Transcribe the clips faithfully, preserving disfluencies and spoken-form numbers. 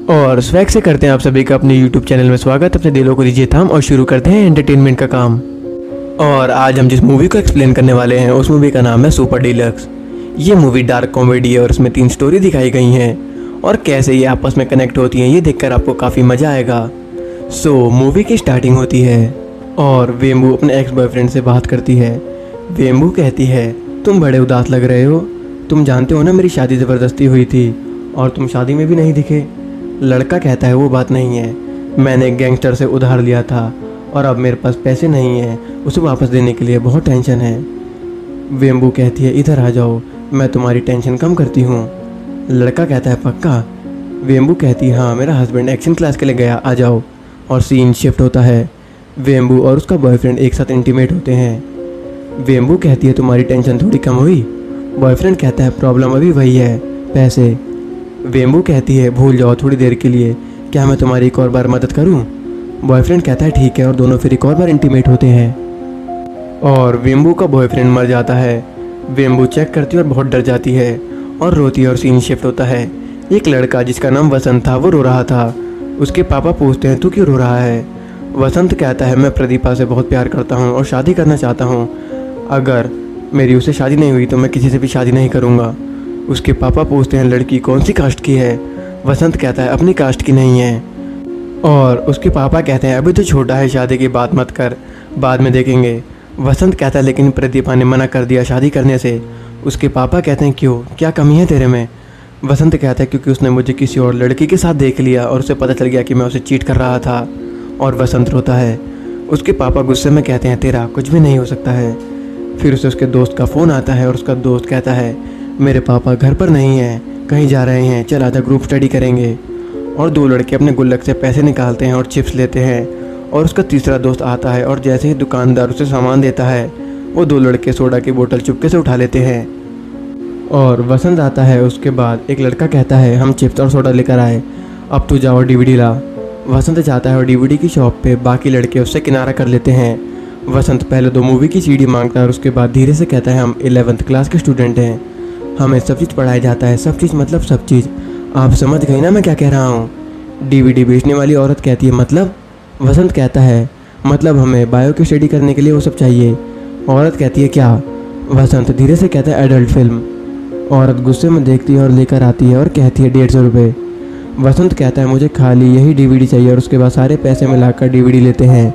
और स्वैग से करते हैं आप सभी का अपने यूट्यूब चैनल में स्वागत। अपने दिलों को दीजिए थाम और शुरू करते हैं एंटरटेनमेंट का काम। और आज हम जिस मूवी को एक्सप्लेन करने वाले हैं उस मूवी का नाम है सुपर डीलक्स। ये मूवी डार्क कॉमेडी है और उसमें तीन स्टोरी दिखाई गई हैं और कैसे ये आपस में कनेक्ट होती हैं ये देखकर आपको काफ़ी मज़ा आएगा। सो मूवी की स्टार्टिंग होती है और वेम्बू अपने एक्स बॉयफ्रेंड से बात करती है। वेम्बू कहती है, तुम बड़े उदास लग रहे हो, तुम जानते हो ना मेरी शादी ज़बरदस्ती हुई थी और तुम शादी में भी नहीं दिखे। लड़का कहता है वो बात नहीं है, मैंने एक गैंगस्टर से उधार लिया था और अब मेरे पास पैसे नहीं हैं, उसे वापस देने के लिए बहुत टेंशन है। वेम्बू कहती है इधर आ जाओ, मैं तुम्हारी टेंशन कम करती हूँ। लड़का कहता है पक्का। वेम्बू कहती है हाँ, मेरा हस्बैंड एक्शन क्लास के लिए गया, आ जाओ। और सीन शिफ्ट होता है। वेम्बू और उसका बॉयफ्रेंड एक साथ इंटीमेट होते हैं। वेम्बू कहती है तुम्हारी टेंशन थोड़ी कम हुई। बॉयफ्रेंड कहता है प्रॉब्लम अभी वही है, पैसे। वेम्बू कहती है भूल जाओ थोड़ी देर के लिए, क्या मैं तुम्हारी एक और बार मदद करूं? बॉयफ्रेंड कहता है ठीक है और दोनों फिर एक और बार इंटीमेट होते हैं और वेम्बू का बॉयफ्रेंड मर जाता है। वेम्बू चेक करती है और बहुत डर जाती है और रोती है और सीन शिफ्ट होता है। एक लड़का जिसका नाम वसंत था वो रो रहा था। उसके पापा पूछते हैं तू क्यों रो रहा है? वसंत कहता है मैं प्रदीपा से बहुत प्यार करता हूँ और शादी करना चाहता हूँ, अगर मेरी उससे शादी नहीं हुई तो मैं किसी से भी शादी नहीं करूँगा। उसके पापा पूछते हैं लड़की कौन सी कास्ट की है? वसंत कहता है अपनी कास्ट की नहीं है। और उसके पापा कहते हैं अभी तो छोटा है, शादी की बात मत कर, बाद में देखेंगे। वसंत कहता है लेकिन प्रदीपा ने मना कर दिया शादी करने से। उसके पापा कहते हैं क्यों, क्या कमी है तेरे में? वसंत कहता है क्योंकि उसने मुझे किसी और लड़की के साथ देख लिया और उसे पता चल गया कि मैं उसे चीट कर रहा था। और वसंत रोता है। उसके पापा गुस्से में कहते हैं तेरा कुछ भी नहीं हो सकता है। फिर उसे उसके दोस्त का फ़ोन आता है और उसका दोस्त कहता है मेरे पापा घर पर नहीं हैं, कहीं जा रहे हैं, चल आधा ग्रुप स्टडी करेंगे। और दो लड़के अपने गुल्लक से पैसे निकालते हैं और चिप्स लेते हैं और उसका तीसरा दोस्त आता है और जैसे ही दुकानदार उसे सामान देता है वो दो लड़के सोडा की बोतल चुपके से उठा लेते हैं। और वसंत आता है। उसके बाद एक लड़का कहता है हम चिप्स और सोडा लेकर आए, अब तू जाओ डीवीडी ला। वसंत जाता है और डीवीडी की शॉप पे बाकी लड़के उससे किनारा कर लेते हैं। वसंत पहले दो मूवी की सीडी मांगता है और उसके बाद धीरे से कहता है हम इलेवेंथ क्लास के स्टूडेंट हैं, हमें सब चीज़ पढ़ाया जाता है, सब चीज़ मतलब सब चीज़। आप समझ गई ना मैं क्या कह रहा हूँ? डीवीडी बेचने वाली औरत कहती है मतलब? वसंत कहता है मतलब हमें बायो की स्टडी करने के लिए वो सब चाहिए। औरत कहती है क्या? वसंत धीरे से कहता है एडल्ट फिल्म। औरत गुस्से में देखती है और लेकर आती है और कहती है डेढ़ सौ रुपये। वसंत कहता है मुझे खाली यही डीवीडी चाहिए और उसके बाद सारे पैसे मिलाकर डीवीडी लेते हैं।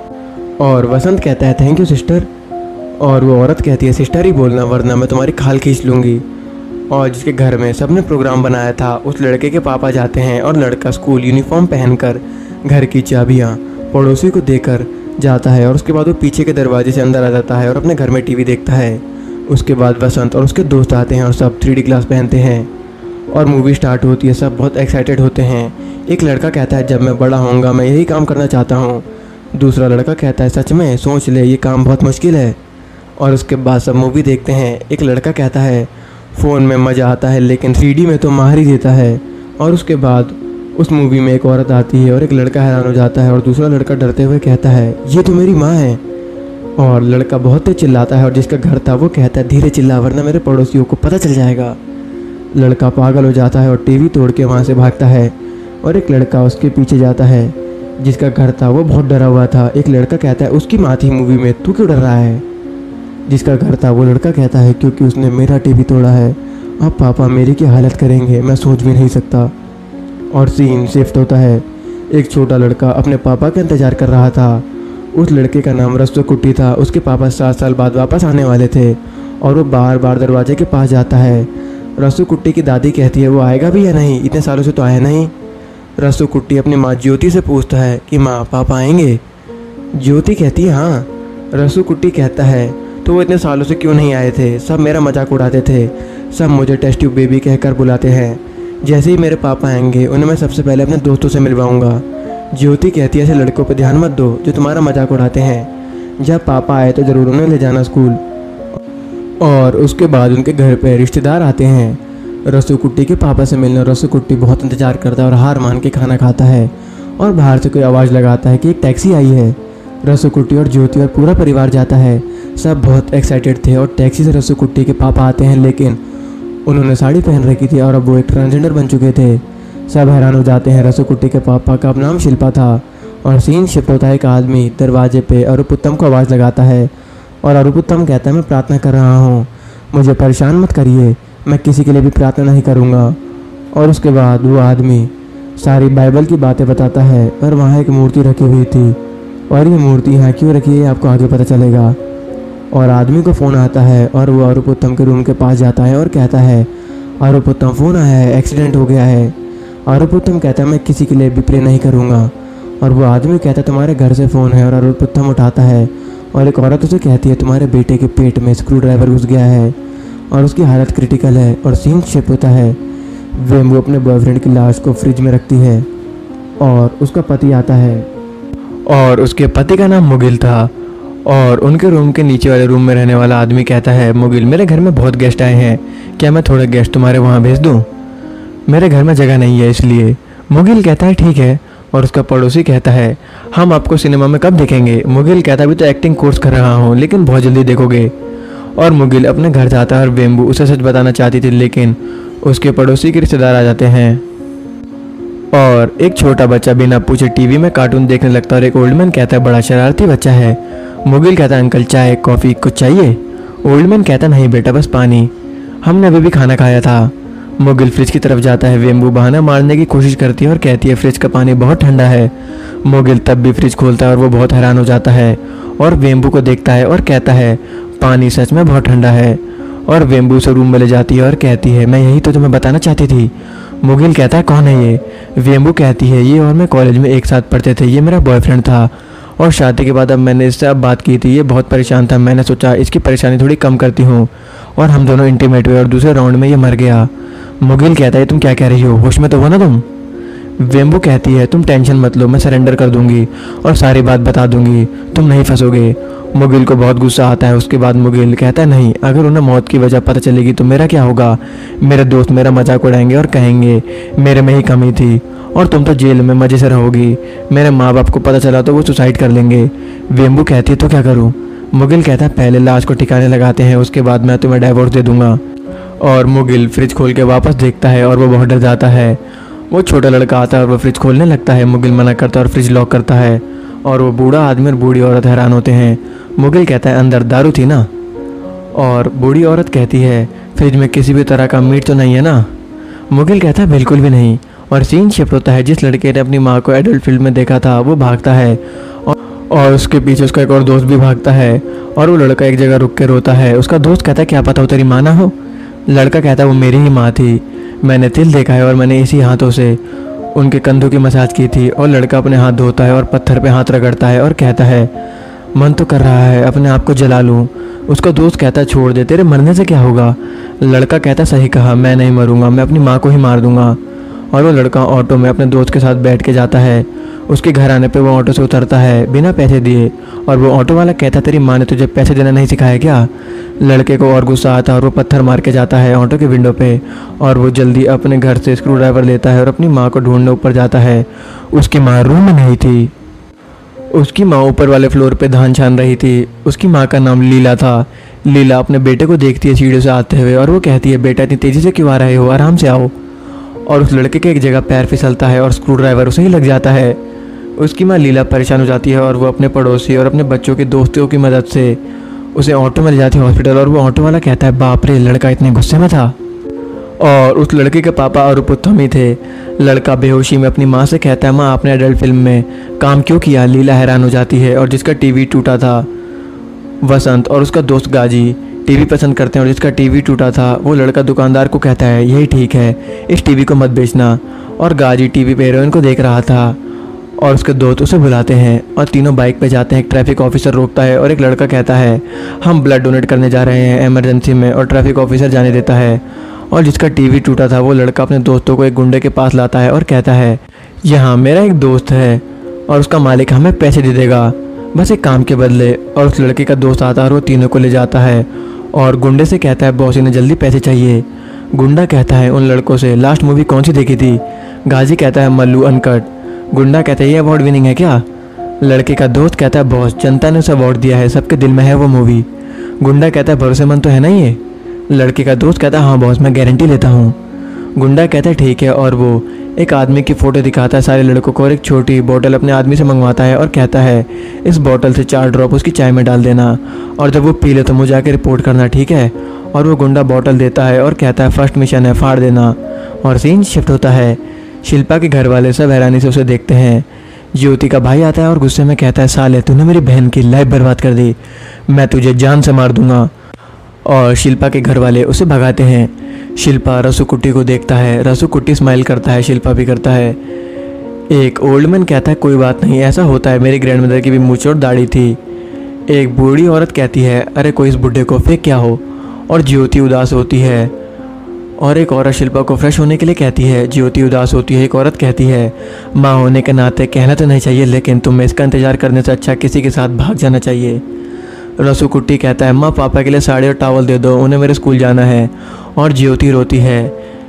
और वसंत कहता है थैंक यू सिस्टर। और वो औरत कहती है सिस्टर ही बोलना वरना मैं तुम्हारी खाल खींच लूँगी। और जिसके घर में सबने प्रोग्राम बनाया था उस लड़के के पापा जाते हैं और लड़का स्कूल यूनिफॉर्म पहनकर घर की चाबियाँ पड़ोसी को देकर जाता है और उसके बाद वो पीछे के दरवाजे से अंदर आ जाता है और अपने घर में टीवी देखता है। उसके बाद वसंत और उसके दोस्त आते हैं और सब थ्री डी ग्लास पहनते हैं और मूवी स्टार्ट होती है। सब बहुत एक्साइटेड होते हैं। एक लड़का कहता है जब मैं बड़ा होऊंगा मैं यही काम करना चाहता हूँ। दूसरा लड़का कहता है सच में, सोच ले ये काम बहुत मुश्किल है। और उसके बाद सब मूवी देखते हैं। एक लड़का कहता है फ़ोन में मज़ा आता है लेकिन थ्री डी में तो मार ही देता है। और उसके बाद उस मूवी में एक औरत आती है और एक लड़का हैरान हो जाता है और दूसरा लड़का डरते हुए कहता है ये तो मेरी माँ है। और लड़का बहुत तेज चिल्लाता है और जिसका घर था वो कहता है धीरे चिल्ला वरना मेरे पड़ोसियों को पता चल जाएगा। लड़का पागल हो जाता है और टीवी तोड़ के वहाँ से भागता है और एक लड़का उसके पीछे जाता है जिसका घर था वो बहुत डरा हुआ था। एक लड़का कहता है उसकी माँ थी मूवी में, तू क्यों डर रहा है? जिसका घर था वो लड़का कहता है क्योंकि उसने मेरा टीवी तोड़ा है, अब पापा मेरी की हालत करेंगे, मैं सोच भी नहीं सकता। और सीन शिफ्ट होता है। एक छोटा लड़का अपने पापा का इंतज़ार कर रहा था। उस लड़के का नाम रस्तु कुट्टी था। उसके पापा सात साल बाद वापस आने वाले थे और वो बार बार दरवाजे के पास जाता है। रस्तु कुट्टी की दादी कहती है वो आएगा भी या नहीं, इतने सालों से तो आया नहीं। रस्तु कुट्टी अपनी माँ ज्योति से पूछता है कि माँ पापा आएंगे? ज्योति कहती है हाँ। रस्तु कुट्टी कहता है तो वो इतने सालों से क्यों नहीं आए थे? सब मेरा मजाक उड़ाते थे, सब मुझे टेस्ट ट्यूब बेबी कहकर बुलाते हैं। जैसे ही मेरे पापा आएंगे उन्हें मैं सबसे पहले अपने दोस्तों से मिलवाऊंगा। ज्योति कहती है ऐसे लड़कों पर ध्यान मत दो जो तुम्हारा मजाक उड़ाते हैं, जब पापा आए तो ज़रूर उन्हें ले जाना स्कूल। और उसके बाद उनके घर पे रिश्तेदार आते हैं रस्तु कुट्टी के पापा से मिलने। रस्तु कुट्टी बहुत इंतज़ार करता है और हार मान के खाना खाता है और बाहर से कोई आवाज़ लगाता है कि एक टैक्सी आई है। रस्तु कुट्टी और ज्योति और पूरा परिवार जाता है। सब बहुत एक्साइटेड थे और टैक्सी से रस्तु कुट्टी के पापा आते हैं लेकिन उन्होंने साड़ी पहन रखी थी और अब वो एक ट्रांसजेंडर बन चुके थे। सब हैरान हो जाते हैं। रसूकुट्टी के पापा का नाम शिल्पा था और सीन शिफ्ट होता है। एक आदमी दरवाजे पे अरुपुत्तम को आवाज़ लगाता है और अरुपुत्तम कहता है मैं प्रार्थना कर रहा हूँ, मुझे परेशान मत करिए, मैं किसी के लिए भी प्रार्थना नहीं करूँगा। और उसके बाद वो आदमी सारी बाइबल की बातें बताता है और वहाँ एक मूर्ति रखी हुई थी और ये मूर्ति यहाँ क्यों रखी है आपको आगे पता चलेगा। और आदमी को फ़ोन आता है और वो अरुपुत्तम के रूम के पास जाता है और कहता है अरुपुत्तम फ़ोन आया है, एक्सीडेंट हो गया है। अरुपुत्तम कहता है मैं किसी के लिए भी प्रे नहीं करूँगा। और वो आदमी कहता है तुम्हारे घर से फ़ोन है। और अरुपुत्तम उठाता है और एक औरत उसे कहती है तुम्हारे बेटे के पेट में स्क्रू ड्राइवर घुस गया है और उसकी हालत क्रिटिकल है। और सीन शिफ्ट होता है। वेम्बू अपने बॉयफ्रेंड की लाश को फ्रिज में रखती है और उसका पति आता है और उसके पति का नाम मुगिल था। और उनके रूम के नीचे वाले रूम में रहने वाला आदमी कहता है मुगिल मेरे घर में बहुत गेस्ट आए हैं, क्या मैं थोड़े गेस्ट तुम्हारे वहाँ भेज दूँ? मेरे घर में जगह नहीं है इसलिए। मुगिल कहता है ठीक है। और उसका पड़ोसी कहता है हम आपको सिनेमा में कब देखेंगे? मुगिल कहता है अभी तो एक्टिंग कोर्स कर रहा हूँ लेकिन बहुत जल्दी देखोगे। और मुगिल अपने घर जाता है और वेम्बू उसे सच बताना चाहती थी लेकिन उसके पड़ोसी के रिश्तेदार आ जाते हैं और एक छोटा बच्चा बिना पूछे टीवी में कार्टून देखने लगता है और एक ओल्ड मैन कहता है बड़ा शरारती बच्चा है। मुगिल कहता है अंकल चाय कॉफ़ी कुछ चाहिए? ओल्ड मैन कहता नहीं बेटा बस पानी, हमने अभी भी खाना खाया था। मुगिल फ्रिज की तरफ जाता है। वेम्बू बहाना मारने की कोशिश करती है और कहती है फ्रिज का पानी बहुत ठंडा है। मुगिल तब भी फ्रिज खोलता है और वो बहुत हैरान हो जाता है और वेम्बू को देखता है और कहता है पानी सच में बहुत ठंडा है। और वेम्बू उसे रूम में ले जाती है और कहती है मैं यही तो तुम्हें बताना चाहती थी। मुगिल कहता है कौन है ये? वेम्बू कहती है ये और मैं कॉलेज में एक साथ पढ़ते थे, ये मेरा बॉयफ्रेंड था और शादी के बाद अब मैंने इससे अब बात की थी, ये बहुत परेशान था, मैंने सोचा इसकी परेशानी थोड़ी कम करती हूँ और हम दोनों इंटीमेट हुए और दूसरे राउंड में ये मर गया। मुगिल कहता है तुम क्या कह रही हो, होश में तो हो ना तुम? वेम्बू कहती है तुम टेंशन मत लो, मैं सरेंडर कर दूंगी और सारी बात बता दूंगी, तुम नहीं फंसोगे। मुगिल को बहुत गुस्सा आता है। उसके बाद मुगिल कहता है नहीं, अगर उन्हें मौत की वजह पता चलेगी तो मेरा क्या होगा? मेरे दोस्त मेरा मजाक उड़ाएंगे और कहेंगे मेरे में ही कमी थी और तुम तो जेल में मज़े से रहोगी। मेरे माँ बाप को पता चला तो वो सुसाइड कर लेंगे। वेम्बू कहती है तो क्या करूँ? मुगिल कहता है पहले लाश को ठिकाने लगाते हैं, उसके बाद मैं तुम्हें डाइवोर्स दे दूंगा। और मुगिल फ्रिज खोल के वापस देखता है और वो बहुत डर जाता है। वो छोटा लड़का आता है और वो फ्रिज खोलने लगता है। मुगिल मना करता है और फ्रिज लॉक करता है और वो बूढ़ा आदमी और बूढ़ी औरत हैरान होते हैं। मुगिल कहता है अंदर दारू थी ना? और बूढ़ी औरत कहती है फ्रिज में किसी भी तरह का मीट तो नहीं है ना? मुगिल कहता है बिल्कुल भी नहीं। और सीन शिफ्ट होता है। जिस लड़के ने अपनी माँ को एडल्ट फिल्म में देखा था वो भागता है और उसके पीछे उसका एक और दोस्त भी भागता है और वो लड़का एक जगह रुक के रोता है। उसका दोस्त कहता है क्या पता हो तेरी माँ ना हो? लड़का कहता है वो मेरी ही माँ थी, मैंने तिल देखा है और मैंने इसी हाथों से उनके कंधों की मसाज की थी। और लड़का अपने हाथ धोता है और पत्थर पे हाथ रगड़ता है और कहता है मन तो कर रहा है अपने आप को जला लूँ। उसका दोस्त कहता है छोड़ दे, तेरे मरने से क्या होगा? लड़का कहता सही कहा, मैं नहीं मरूंगा, मैं अपनी माँ को ही मार दूंगा। और वो लड़का ऑटो में अपने दोस्त के साथ बैठ के जाता है। उसके घर आने पे वो ऑटो से उतरता है बिना पैसे दिए और वो ऑटो वाला कहता तेरी माँ ने तुझे पैसे देना नहीं सिखाया क्या? लड़के को और गुस्सा आता है और वो पत्थर मार के जाता है ऑटो के विंडो पे और वो जल्दी अपने घर से स्क्रू ड्राइवर लेता है और अपनी माँ को ढूंढने ऊपर जाता है। उसकी माँ रूम में नहीं थी। उसकी माँ ऊपर वाले फ्लोर पे धान छान रही थी। उसकी माँ का नाम लीला था। लीला अपने बेटे को देखती है सीढ़ियों से आते हुए और वो कहती है बेटा इतनी तेज़ी से क्यों आ रहे हो, आराम से आओ। और उस लड़के के एक जगह पैर फिसलता है और स्क्रू ड्राइवर उसे ही लग जाता है। उसकी माँ लीला परेशान हो जाती है और वो अपने पड़ोसी और अपने बच्चों के दोस्तों की मदद से उसे ऑटो में ले जाती है हॉस्पिटल। और वो ऑटो वाला कहता है बाप रे लड़का इतने गुस्से में था। और उस लड़के के पापा अरुपुत्तम ही थे। लड़का बेहोशी में अपनी माँ से कहता है माँ आपने एडल्ट फिल्म में काम क्यों किया? लीला हैरान हो जाती है। और जिसका टीवी टूटा था वसंत और उसका दोस्त गाजी टीवी पसंद करते हैं और जिसका टीवी टूटा था वो लड़का दुकानदार को कहता है यही ठीक है, इस टीवी को मत बेचना। और गाजी टीवी पे हीरोइन को देख रहा था और उसके दोस्त उसे बुलाते हैं और तीनों बाइक पे जाते हैं। एक ट्रैफिक ऑफिसर रोकता है और एक लड़का कहता है हम ब्लड डोनेट करने जा रहे हैं इमरजेंसी में और ट्रैफिक ऑफिसर जाने देता है। और जिसका टीवी टूटा था वो लड़का अपने दोस्तों को एक गुंडे के पास लाता है और कहता है यहाँ मेरा एक दोस्त है और उसका मालिक हमें पैसे दे देगा बस एक काम के बदले। और उस लड़के का दोस्त आता है और वो तीनों को ले जाता है और गुंडे से कहता है बॉस इन्हें जल्दी पैसे चाहिए। गुंडा कहता है उन लड़कों से लास्ट मूवी कौन सी देखी थी? गाजी कहता है मल्लू अनकट। गुंडा कहता है ये अवार्ड विनिंग है क्या? लड़के का दोस्त कहता है बॉस जनता ने उसे अवार्ड दिया है, सबके दिल में है वो मूवी। गुंडा कहता है भरोसेमंद तो है ना ये? लड़के का दोस्त कहता है हाँ बॉस मैं गारंटी लेता हूँ। गुंडा कहता है ठीक है और वो एक आदमी की फ़ोटो दिखाता है सारे लड़कों को और एक छोटी बोतल अपने आदमी से मंगवाता है और कहता है इस बोतल से चार ड्रॉप उसकी चाय में डाल देना और जब वो पी ले तो मुझे आके रिपोर्ट करना, ठीक है। और वो गुंडा बोतल देता है और कहता है फर्स्ट मिशन है, फाड़ देना। और सीन शिफ्ट होता है। शिल्पा के घर वाले सब हैरानी से उसे देखते हैं। ज्योति का भाई आता है और गुस्से में कहता है साले तूने मेरी बहन की लाइफ बर्बाद कर दी, मैं तुझे जान से मार दूंगा। और शिल्पा के घर वाले उसे भगाते हैं। शिल्पा रसूकुट्टी को देखता है, रसूकुट्टी स्माइल करता है, शिल्पा भी करता है। एक ओल्ड मैन कहता है कोई बात नहीं, ऐसा होता है, मेरी ग्रैंडमदर की भी मूंछ और दाढ़ी थी। एक बूढ़ी औरत कहती है अरे कोई इस बुढ़े को फेंक क्या हो। और ज्योति उदास होती है। और एक औरत शिल्पा को फ्रेश होने के लिए कहती है। ज्योति उदास होती है। एक औरत कहती है माँ होने के नाते कहना तो नहीं चाहिए, लेकिन तुम्हें इसका इंतज़ार करने से अच्छा किसी के साथ भाग जाना चाहिए। रसूकुट्टी कहता है माँ पापा के लिए साड़ी और टॉवल दे दो, उन्हें मेरे स्कूल जाना है। और ज्योति रोती है।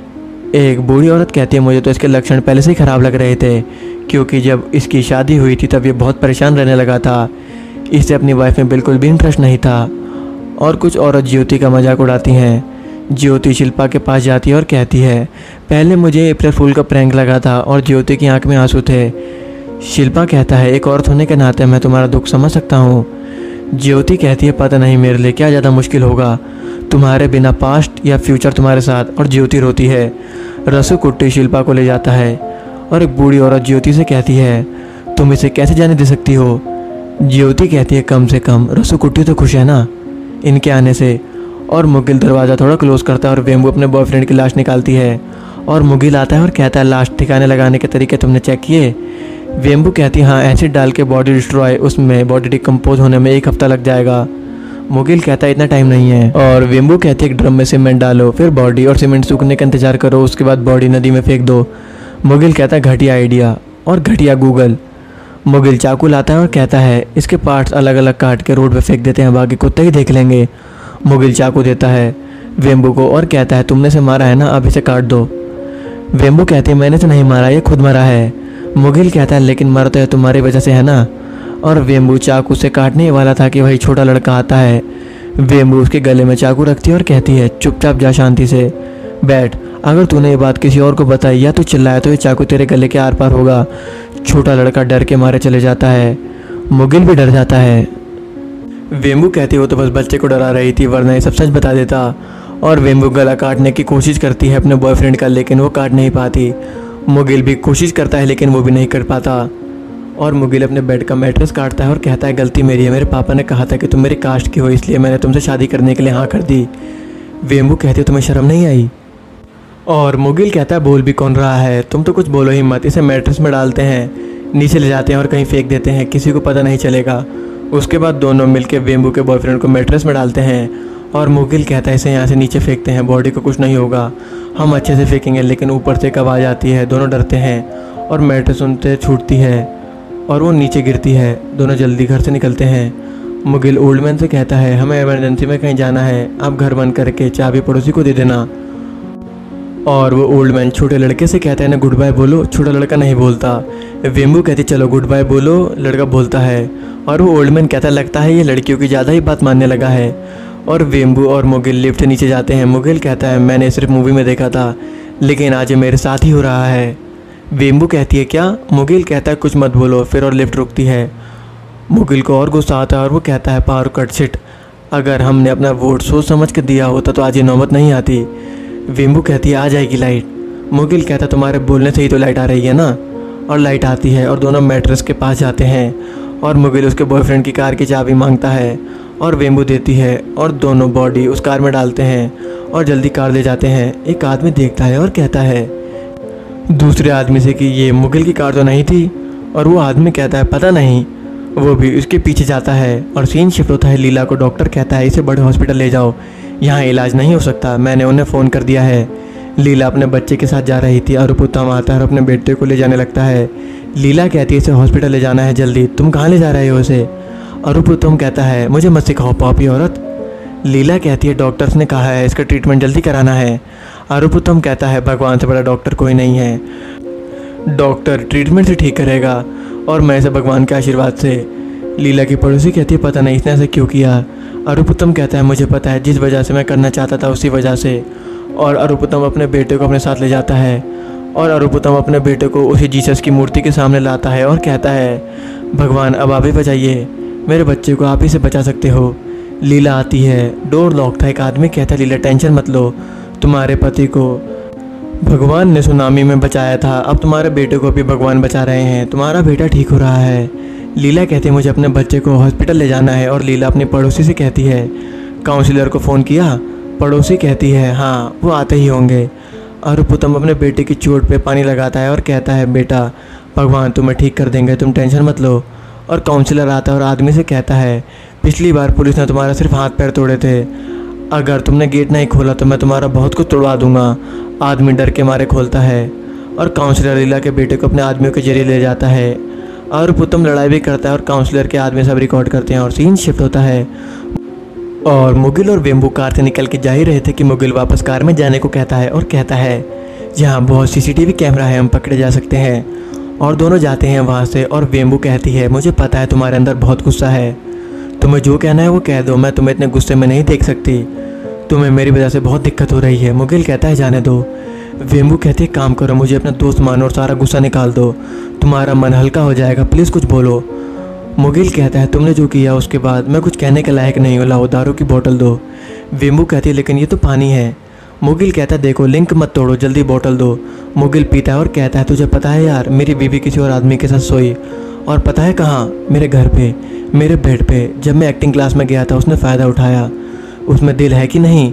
एक बूढ़ी औरत कहती है मुझे तो इसके लक्षण पहले से ही ख़राब लग रहे थे, क्योंकि जब इसकी शादी हुई थी तब ये बहुत परेशान रहने लगा था, इसे अपनी वाइफ में बिल्कुल भी इंटरेस्ट नहीं था। और कुछ औरत ज्योति का मजाक उड़ाती हैं। ज्योति शिल्पा के पास जाती है और कहती है पहले मुझे अप्रैल फूल का प्रैंक लगा था। और ज्योति की आंख में आंसू थे। शिल्पा कहता है एक औरत होने के नाते मैं तुम्हारा दुख समझ सकता हूँ। ज्योति कहती है पता नहीं मेरे लिए क्या ज़्यादा मुश्किल होगा, तुम्हारे बिना पास्ट या फ्यूचर तुम्हारे साथ। और ज्योति रोती है। रसूकुट्टी शिल्पा को ले जाता है और एक बूढ़ी औरत ज्योति से कहती है तुम इसे कैसे जाने दे सकती हो। ज्योति कहती है कम से कम रसूकुट्टी तो खुश है ना इनके आने से। और मुगिल दरवाज़ा थोड़ा क्लोज करता है और वेम्बू अपने बॉयफ्रेंड की लाश निकालती है। और मुगिल आता है और कहता है लाश ठिकाने लगाने के तरीके तुमने चेक किए। वेम्बू कहती है हाँ, एसिड डाल के बॉडी डिस्ट्रॉय, उसमें बॉडी डिकम्पोज होने में एक हफ्ता लग जाएगा। मुगिल कहता है इतना टाइम नहीं है। और वेम्बू कहती है एक ड्रम में सीमेंट डालो, फिर बॉडी और सीमेंट सूखने का इंतजार करो, उसके बाद बॉडी नदी में फेंक दो। मुगिल कहता है घटिया आइडिया और घटिया गूगल। मुगिल चाकू लाता है और कहता है इसके पार्ट्स अलग अलग काट के रोड पे फेंक देते हैं, बाकी कुत्ते ही देख लेंगे। मुगिल चाकू देता है वेम्बू को और कहता है तुमने इसे मारा है ना, अब इसे काट दो। वेम्बू कहती है मैंने तो नहीं मारा, ये खुद मरा है। मुगिल कहता है लेकिन मरा तो है तुम्हारी वजह से है ना। और वेम्बू चाकू से काटने वाला था कि वही छोटा लड़का आता है। वेम्बू उसके गले में चाकू रखती है और कहती है चुपचाप जा, शांति से बैठ, अगर तूने ये बात किसी और को बताई या तो चिल्लाया तो ये चाकू तेरे गले के आर पार होगा। छोटा लड़का डर के मारे चले जाता है। मुगिल भी डर जाता है। वेम्बू कहती है वो तो बस बच्चे को डरा रही थी, वरना ये सब सच बता देता। और वेम्बू गला काटने की कोशिश करती है अपने बॉयफ्रेंड का, लेकिन वो काट नहीं पाती। मुगिल भी कोशिश करता है लेकिन वो भी नहीं कर पाता। और मुगिल अपने बेड का मैट्रेस काटता है और कहता है गलती मेरी है, मेरे पापा ने कहा था कि तुम मेरी कास्ट की हो, इसलिए मैंने तुमसे शादी करने के लिए हाँ कर दी। वेम्बू कहती है तुम्हें शर्म नहीं आई। और मुगिल कहता है बोल भी कौन रहा है, तुम तो कुछ बोलो ही मत। इसे मैट्रेस में डालते हैं, नीचे ले जाते हैं और कहीं फेंक देते हैं, किसी को पता नहीं चलेगा। उसके बाद दोनों मिलकर वेम्बू के बॉयफ्रेंड को मैट्रेस में डालते हैं। और मुगिल कहता है इसे यहाँ से नीचे फेंकते हैं, बॉडी को कुछ नहीं होगा, हम अच्छे से फेंकेंगे। लेकिन ऊपर से एक आवाज़ आती है, दोनों डरते हैं और मैट्रेस उनसे छूटती है और वो नीचे गिरती है। दोनों जल्दी घर से निकलते हैं। मुगिल ओल्ड मैन से कहता है हमें इमरजेंसी में कहीं जाना है, आप घर बंद करके चाबी पड़ोसी को दे देना। और वो ओल्ड मैन छोटे लड़के से कहता है ना गुड बाय बोलो। छोटा लड़का नहीं बोलता। वेम्बू कहती चलो गुड बाय बोलो, लड़का बोलता है। और वो ओल्ड मैन कहता लगता है ये लड़कियों की ज़्यादा ही बात मानने लगा है। और वेम्बू और मुगिल लिफ्ट नीचे जाते हैं। मुगिल कहता है मैंने सिर्फ मूवी में देखा था, लेकिन आज ये मेरे साथ ही हो रहा है। वेम्बू कहती है क्या। मुगिल कहता है कुछ मत बोलो, फिर और लिफ्ट रुकती है। मुगिल को और गुस्सा आता है और वो कहता है पावर कट शिट, अगर हमने अपना वोट सोच समझ के दिया होता तो आज ये नौबत नहीं आती। वेम्बू कहती है आ जाएगी लाइट। मुगिल कहता है तुम्हारे बोलने से ही तो लाइट आ रही है ना। और लाइट आती है और दोनों मैट्रेस के पास जाते हैं। और मुगिल उसके बॉयफ्रेंड की कार की चाबी मांगता है और वेम्बू देती है और दोनों बॉडी उस कार में डालते हैं और जल्दी कार ले जाते हैं। एक आदमी देखता है और कहता है दूसरे आदमी से कि ये मुगिल की कार तो नहीं थी। और वो आदमी कहता है पता नहीं। वो भी उसके पीछे जाता है और सीन शिफ्ट होता है। लीला को डॉक्टर कहता है इसे बड़े हॉस्पिटल ले जाओ, यहाँ इलाज नहीं हो सकता, मैंने उन्हें फ़ोन कर दिया है। लीला अपने बच्चे के साथ जा रही थी। अरुपुत्तम आता है और अपने बेटे को ले जाने लगता है। लीला कहती है इसे हॉस्पिटल ले जाना है जल्दी, तुम कहाँ ले जा रहे हो इसे। अरुपुत्तम कहता है मुझे मत सिखाओ पापी औरत। लीला कहती है डॉक्टर्स ने कहा है इसका ट्रीटमेंट जल्दी कराना है। अरुपुत्तम कहता है भगवान से बड़ा डॉक्टर कोई नहीं है, डॉक्टर ट्रीटमेंट से ठीक करेगा और मैं इसे भगवान के आशीर्वाद से। लीला की पड़ोसी कहती है पता नहीं इसने ऐसा क्यों किया। अरुपुत्तम कहता है मुझे पता है, जिस वजह से मैं करना चाहता था उसी वजह से। और अरुपुत्तम अपने बेटे को अपने साथ ले जाता है और अरुपुतम अपने बेटे को उसी जीसस की मूर्ति के सामने लाता है और कहता है, भगवान अब आप ही बचाइए, मेरे बच्चे को आप ही से बचा सकते हो। लीला आती है, डोर लॉक था। एक आदमी कहता है, लीला टेंशन मत लो, तुम्हारे पति को भगवान ने सुनामी में बचाया था, अब तुम्हारे बेटे को भी भगवान बचा रहे हैं, तुम्हारा बेटा ठीक हो रहा है। लीला कहती है, मुझे अपने बच्चे को हॉस्पिटल ले जाना है। और लीला अपनी पड़ोसी से कहती है, काउंसलर को फ़ोन किया? पड़ोसी कहती है, हाँ वो आते ही होंगे। अरुपुतम अपने बेटे की चोट पे पानी लगाता है और कहता है, बेटा भगवान तुम्हें ठीक कर देंगे, तुम टेंशन मत लो। और काउंसलर आता है और आदमी से कहता है, पिछली बार पुलिस ने तुम्हारा सिर्फ हाथ पैर तोड़े थे, अगर तुमने गेट नहीं खोला तो मैं तुम्हारा बहुत कुछ तोड़वा दूंगा। आदमी डर के मारे खोलता है और काउंसलर लीला के बेटे को अपने आदमियों के जरिए ले जाता है। अरुपुतम लड़ाई भी करता है और काउंसलर के आदमी सब रिकॉर्ड करते हैं और सीन शिफ्ट होता है। और मुगिल और वेम्बू कार से निकल के जा ही रहे थे कि मुगिल वापस कार में जाने को कहता है और कहता है, जहाँ बहुत सीसीटीवी कैमरा है, हम पकड़े जा सकते हैं। और दोनों जाते हैं वहाँ से। और वेम्बू कहती है, मुझे पता है तुम्हारे अंदर बहुत गुस्सा है, तुम्हें जो कहना है वो कह दो, मैं तुम्हें इतने गुस्से में नहीं देख सकती, तुम्हें मेरी वजह से बहुत दिक्कत हो रही है। मुगिल कहता है, जाने दो। वेम्बू कहती है, काम करो, मुझे अपना दोस्त मानो और सारा गुस्सा निकाल दो, तुम्हारा मन हल्का हो जाएगा, प्लीज़ कुछ बोलो। मुगिल कहता है, तुमने जो किया उसके बाद मैं कुछ कहने के लायक नहीं हूँ, लाओ दारू की बोतल दो। वेम्बू कहती है, लेकिन ये तो पानी है। मुगिल कहता है, देखो लिंक मत तोड़ो, जल्दी बोतल दो। मुगिल पीता है और कहता है, तुझे पता है यार, मेरी बीवी किसी और आदमी के साथ सोई, और पता है कहाँ? मेरे घर पे, मेरे बेड पे। जब मैं एक्टिंग क्लास में गया था उसने फ़ायदा उठाया, उसमें दिल है कि नहीं?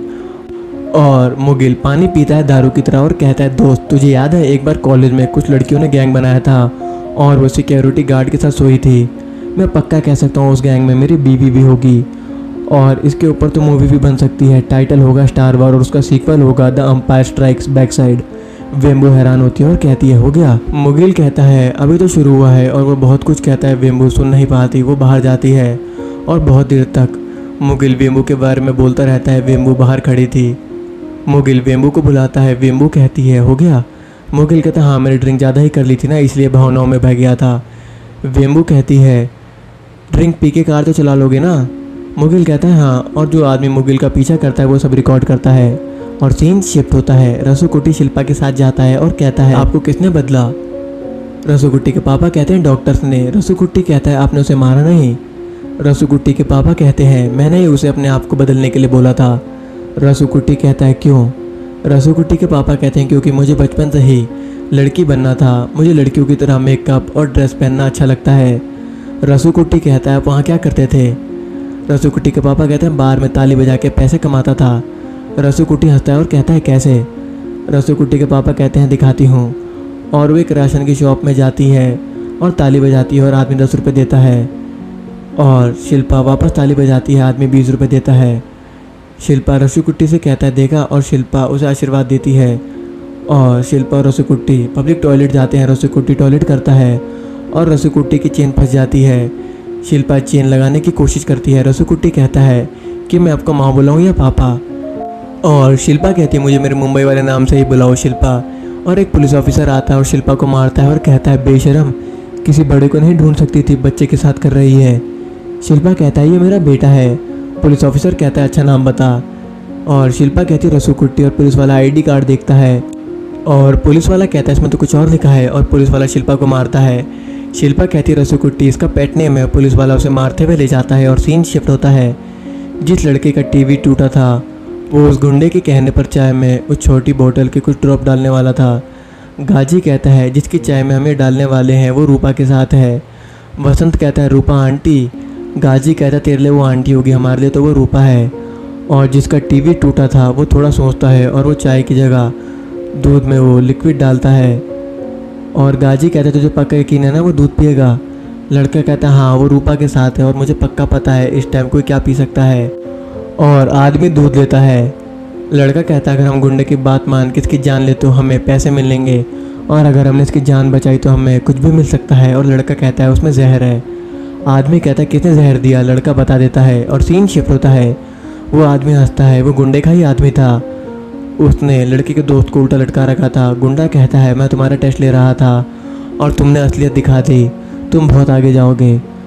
और मुगिल पानी पीता है दारू की तरह और कहता है, दोस्त तुझे याद है एक बार कॉलेज में कुछ लड़कियों ने गैंग बनाया था और वो सिक्योरिटी गार्ड के साथ सोई थी, मैं पक्का कह सकता हूँ उस गैंग में मेरी बीवी भी होगी, और इसके ऊपर तो मूवी भी बन सकती है, टाइटल होगा स्टार वॉर और उसका सीक्वल होगा the empire strikes back side. Vembu हैरान होती है और कहती है, हो गया? मुगिल कहता है, अभी तो शुरू हुआ है। और वो बहुत कुछ कहता है, वेम्बू सुन नहीं पाती, वो बाहर जाती है और बहुत देर तक मुगिल वेम्बू के बारे में बोलता रहता है। वेम्बू बाहर खड़ी थी। मुगिल वेम्बू को बुलाता है। वेम्बू कहती है, हो गया? मुगिल कहता है, हाँ मैंने ड्रिंक ज़्यादा ही कर ली थी ना, इसलिए भावनाओं में बह गया था। वेम्बू कहती है, ड्रिंक पी के कार तो चला लोगे ना? मुगिल कहता है, हाँ। और जो आदमी मुगिल का पीछा करता है वो सब रिकॉर्ड करता है। और सीन शिफ्ट होता है। रसूकुट्टी शिल्पा के साथ जाता है और कहता है, आपको किसने बदला? रसूकुट्टी के पापा कहते हैं, डॉक्टर्स ने। रसूकुट्टी कहता है, आपने उसे मारा नहीं? रसूकुट्टी के पापा कहते हैं, मैंने ही उसे अपने आप को बदलने के लिए बोला था। रसूकुट्टी कहता है, क्यों? रसूकुट्टी के पापा कहते हैं, क्योंकि मुझे बचपन से ही लड़की बनना था, मुझे लड़कियों की तरह मेकअप और ड्रेस पहनना अच्छा लगता है। रसूकुट्टी कहता है, आप वहाँ क्या करते थे? रसूकुट्टी के पापा कहते हैं, बार में ताली बजा के पैसे कमाता था। रसूकुट्टी हंसता है और कहता है, कैसे? रसूकुट्टी के पापा कहते हैं, दिखाती हूँ। और वो एक राशन की शॉप में जाती है और ताली बजाती है और आदमी दस रुपये देता है। और शिल्पा वापस ताली बजाती है, आदमी बीस रुपये देता है। शिल्पा रसूकुट्टी से कहता है, देखा? और शिल्पा उसे आशीर्वाद देती है। और शिल्पा और रसूकुट्टी पब्लिक टॉयलेट जाते हैं। रसूकुट्टी टॉयलेट करता है और रसूकुट्टी की चेन फंस जाती है। शिल्पा चेन लगाने की कोशिश करती है। रसूकुट्टी कहता है कि मैं आपको माँ बुलाऊँ या पापा? और शिल्पा कहती है, मुझे मेरे मुंबई वाले नाम से ही बुलाओ शिल्पा। और एक पुलिस ऑफिसर आता है और शिल्पा को मारता है और कहता है, बेशरम, किसी बड़े को नहीं ढूंढ सकती थी, बच्चे के साथ कर रही है। शिल्पा कहता है, ये मेरा बेटा है। पुलिस ऑफिसर कहता है, अच्छा नाम बता। और शिल्पा कहती है, रसूकुट्टी। और पुलिस वाला आईडी कार्ड देखता है और पुलिस वाला कहता है, इसमें तो कुछ और लिखा है। और पुलिस वाला शिल्पा को मारता है। शिल्पा कहती है, रसूकुट्टी इसका पेट नेम है। पुलिस वाला उसे मारते हुए ले जाता है और सीन शिफ्ट होता है। जिस लड़के का टीवी टूटा था वो उस गुंडे के कहने पर चाय में उस छोटी बोतल के कुछ ड्रॉप डालने वाला था। गाजी कहता है, जिसकी चाय में हमें डालने वाले हैं वो रूपा के साथ है। वसंत कहता है, रूपा आंटी। गाजी कहता है, तेरे लिए वो आंटी होगी, हमारे लिए तो वो रूपा है। और जिसका टीवी टूटा था वो थोड़ा सोचता है और वो चाय की जगह दूध में वो लिक्विड डालता है। और गाजी कहता है, तुझे पक्का यकीन है ना वो दूध पिएगा? लड़का कहता है, हाँ वो रूपा के साथ है और मुझे पक्का पता है इस टाइम कोई क्या पी सकता है। और आदमी दूध लेता है। लड़का कहता है, अगर हम गुंडे की बात मान के इसकी जान ले तो हमें पैसे मिलेंगे, और अगर हमने इसकी जान बचाई तो हमें कुछ भी मिल सकता है। और लड़का कहता है, उसमें जहर है। आदमी कहता है, किसने जहर दिया? लड़का बता देता है और सीन शिफ्ट होता है। वो आदमी हंसता है, वो गुंडे का ही आदमी था, उसने लड़के के दोस्त को उल्टा लटका रखा था। गुंडा कहता है, मैं तुम्हारा टेस्ट ले रहा था और तुमने असलियत दिखा दी, तुम बहुत आगे जाओगे।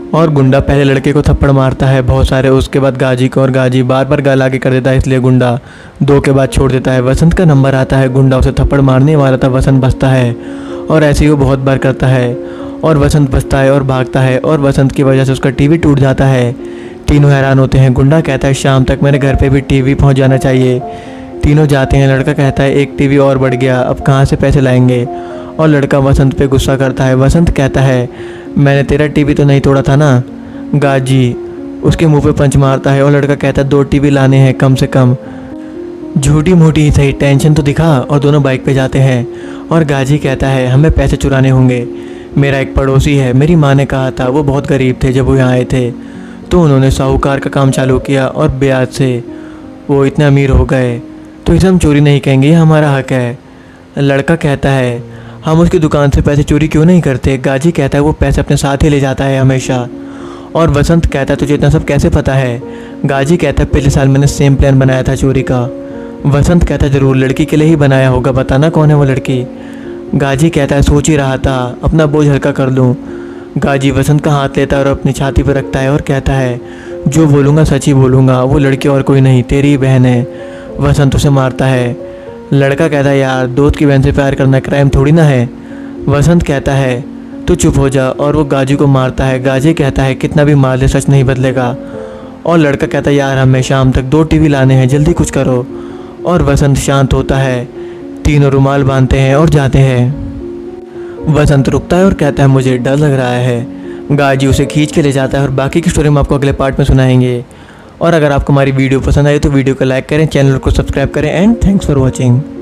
और गुंडा पहले लड़के को थप्पड़ मारता है बहुत सारे, उसके बाद गाजी को, और गाजी बार बार गाल आगे कर देता है, इसलिए गुंडा दो के बाद छोड़ देता है। वसंत का नंबर आता है, गुंडा उसे थप्पड़ मारने वाला था, वसंत बचता है और ऐसे ही वो बहुत बार करता है और वसंत बचता है और भागता है और वसंत की वजह से उसका टीवी टूट जाता है। तीनों हैरान होते हैं। गुंडा कहता है शाम तक मेरे घर पे भी टीवी पहुंच जाना चाहिए। तीनों जाते हैं। लड़का कहता है एक टीवी और बढ़ गया, अब कहाँ से पैसे लाएंगे, और लड़का वसंत पे गुस्सा करता है। वसंत कहता है मैंने तेरा टीवी तो नहीं तोड़ा था ना। गाजी उसके मुंह पे पंच मारता है और लड़का कहता है दो टीवी लाने हैं कम से कम, झूठी मूठी ही सही, टेंशन तो दिखा। और दोनों बाइक पे जाते हैं और गाजी कहता है हमें पैसे चुराने होंगे। मेरा एक पड़ोसी है, मेरी माँ ने कहा था, वो बहुत गरीब थे जब वो यहाँ आए थे, तो उन्होंने साहूकार का काम चालू किया और ब्याज से वो इतने अमीर हो गए, तो इसे हम चोरी नहीं कहेंगे, ये हमारा हक है। लड़का कहता है हम उसकी दुकान से पैसे चोरी क्यों नहीं करते। गाजी कहता है वो पैसे अपने साथ ही ले जाता है हमेशा। और वसंत कहता है तुझे इतना सब कैसे पता है। गाजी कहता है पिछले साल मैंने सेम प्लान बनाया था चोरी का। वसंत कहता है ज़रूर लड़की के लिए ही बनाया होगा, बताना कौन है वो लड़की। गाजी कहता है सोच ही रहा था अपना बोझ हल्का कर लूँ। गाजी वसंत का हाथ लेता है और अपनी छाती पर रखता है और कहता है जो बोलूँगा सच ही बोलूँगा, वो लड़की और कोई नहीं तेरी ही बहन है। वसंत उसे मारता है। लड़का कहता है यार दोस्त की बहन से प्यार करना क्राइम थोड़ी ना है। वसंत कहता है तू चुप हो जा, और वो गाजी को मारता है। गाजी कहता है कितना भी मार ले सच नहीं बदलेगा। और लड़का कहता है यार हमें शाम तक दो टीवी लाने हैं, जल्दी कुछ करो। और वसंत शांत होता है। तीनों रुमाल बांधते हैं और जाते हैं। वसंत रुकता है और कहता है मुझे डर लग रहा है। गाजी उसे खींच के ले जाता है और बाकी की स्टोरी हम आपको अगले पार्ट में सुनाएंगे। और अगर आपको हमारी वीडियो पसंद आई तो वीडियो को लाइक करें, चैनल को सब्सक्राइब करें, एंड थैंक्स फॉर वॉचिंग।